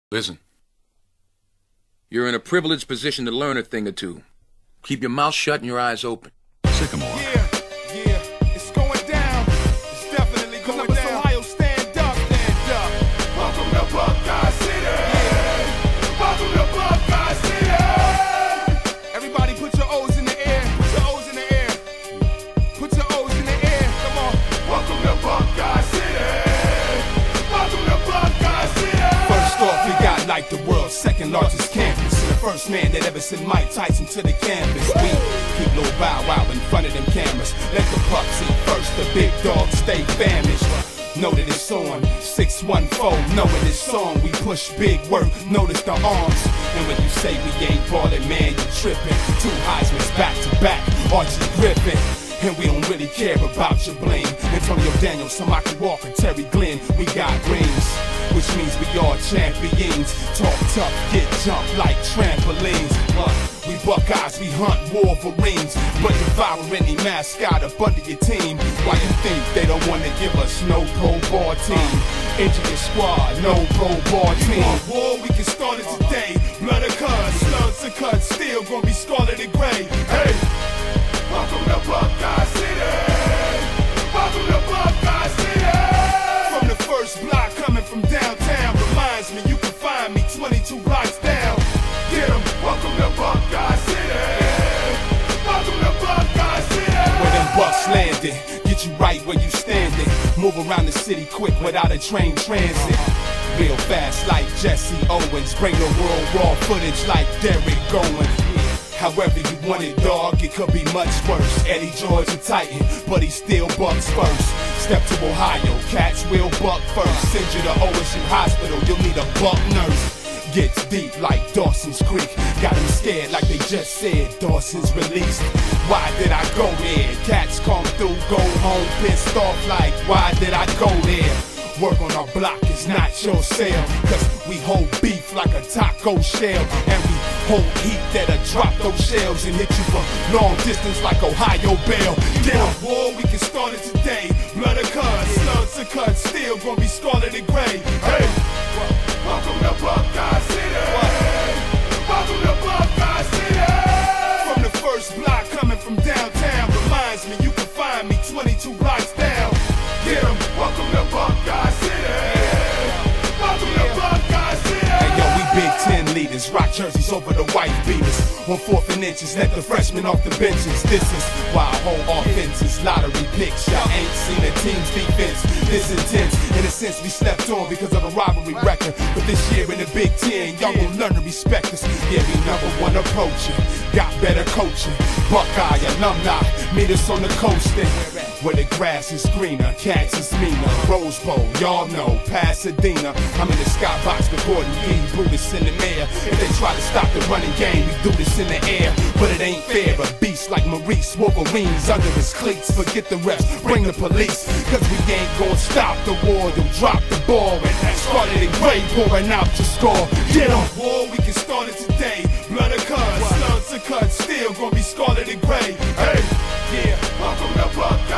Listen. You're in a privileged position to learn a thing or two. Keep your mouth shut and your eyes open. Sycamore. Yeah, it's going down. It's definitely going down. Ohio, stand up, stand up. Welcome to Buckeye City. Yeah. Welcome to Buckeye City. Everybody put your O's in the air. Put your O's in the air. Put your O's in the air. Come on. Welcome to Buckeye City. Welcome to Buckeye City. First off, we got like the world's second largest campus. And the first man that ever sent Mike Tyson to the canvas. We keep Lil Bow Wow in front of them cameras. Let the pups eat first, the big dogs stay famished. Know that it's on 614, knowing this song, we push big work, notice the arms. And when you say we ain't ballin', man, you trippin'. Two Heisman's back to back, Archie Griffin. And we don't really care about your bling. Antonio Daniels, Samaki Walker, Terry Glenn, we got rings, which means we all champions. Talk tough, get jumped like trampolines. We Buckeyes, we hunt Wolverines, but devour any mascot up under your team. Why you think they don't want to give us no pro ball team? Injure your squad, no pro ball team. War, we can start it today. Blood of cuts, slugs to cut, still gonna be scarlet and gray. Hey, welcome to Buckeye City. Welcome to Buckeye City. From the first block coming from downtown, reminds me you can find me 22 blocks down. Get 'em, welcome to Buckeye City. Welcome to Buckeye City. Where them bucks landed, get you right where you standing. Move around the city quick without a train transit. Real fast like Jesse Owens, bring the world raw footage like Derrick Gowen. However you want it, dog, it could be much worse. Eddie George a Titan, but he still bucks first. Step to Ohio, cats will buck first. Send you to OSU Hospital, you'll need a buck nurse. Gets deep like Dawson's Creek. Got him scared like they just said Dawson's released. Why did I go there? Cats come through, go home pissed off like why did I go there? Work on our block is not your sale, cause we hold beef like a taco shell. And we hold heat that'll drop those shells and hit you from long distance like Ohio Bell. Get a war, we can start it today. Blood of cuts, slugs to cut, still gonna be scarlet and gray. Hey, welcome to Buckeye City. Welcome to Buckeye City. From the first block coming from downtown, reminds me you can find me 22 blocks down. Get 'em, welcome to Buckeye City. Welcome to Buckeye City. Hey yo, we Big Ten leaders, rock jerseys over the white beaters. On 4th and inches, let the freshmen off the benches. This is why our whole offense is lottery picks. Y'all ain't seen a team's defense this intense. In a sense, we slept on because of a rivalry record. But this year in the Big Ten, y'all gon' learn to respect us. Yeah, we #1 approaching, got better coaching. Buckeye alumni, meet us on the coast and where the grass is greener, cats is meaner. Rose Bowl, y'all know, Pasadena. I'm in the skybox recording D. Brutus in the mayor. If they try to stop the running game, we do this in the air. But it ain't fair, a beast like Maurice, Wolverines under his cleats. Forget the refs, bring the police, cause we ain't gonna stop the war. You'll drop the ball and that started in gray, pouring out your score. Get on war, we can start it today. Blood of cuts, slugs to cut, still gonna be scarlet and gray. Hey, yeah, welcome to Buckeye.